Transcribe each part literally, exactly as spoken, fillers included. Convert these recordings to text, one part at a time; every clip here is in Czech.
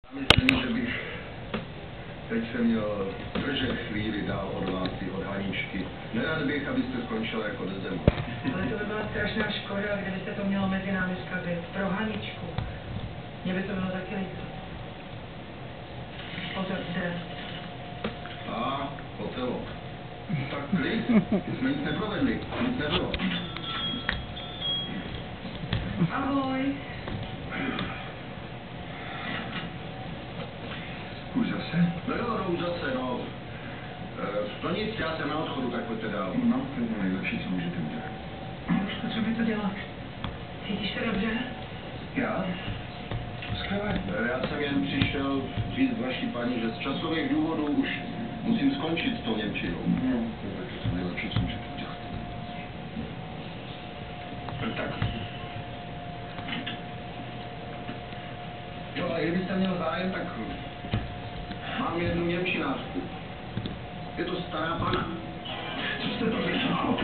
Myslím, že bych teď se měl držet chvíli dál od vás od Haničky. Nerad bych, abyste skončila jako Dezema. Ale to by byla strašná škoda, kdybyste to mělo mezi námi zkazit. Pro Haničku. Mě by to bylo taky líto. Pozor, jde. A, Otelo. Tak klid, jsme nic neprovedli, nic nebylo. Ahoj. Už zase? No jo, no už zase, no. E, to nic, já jsem na odchodu, tak pojďte dál. No, to je to nejlepší, co můžete udělat. Už potřebuji to dělat. Cítíš se dobře? Já? Skvěle. Já jsem jen přišel říct vaší paní, že z časových důvodů už musím skončit s tou němčinou. No, to je to nejlepší, co můžete udělat. Tak. Jo, a kdybyste měl zájem, tak mám jednu němčinářku. Je to stará pana. Co jste to řekl?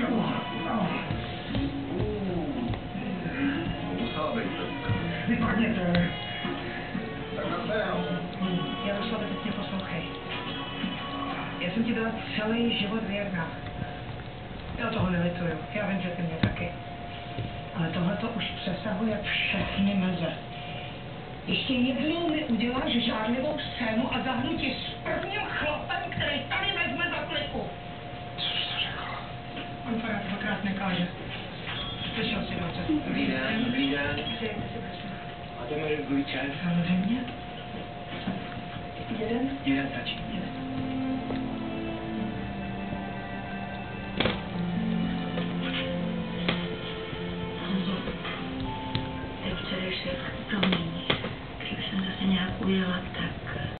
Musela být. Vypadněte. Tak na féro. Jaroslave, teď mě poslouchej. Já jsem ti byla celý život věrná. Já toho nelituju. Já vím, že ty mě taky. Ale tohle to už přesahuje všechny meze. Ještě jednou mi uděláš žárlivou scénu a zahnu ti s prvním chlapem, který tady vezme za kliku. Co jsi to řekla? On to rád dvakrát nekáže. Slyšel jsi dobře. Dobrý den, dobrý den. Přijďte si, prosím. A jdeme do Guliče? Samozřejmě. Jeden? Jeden stačí. Jeden. Honzo, teď předeš si promění. Kdyby jsem zase nějak ujela, tak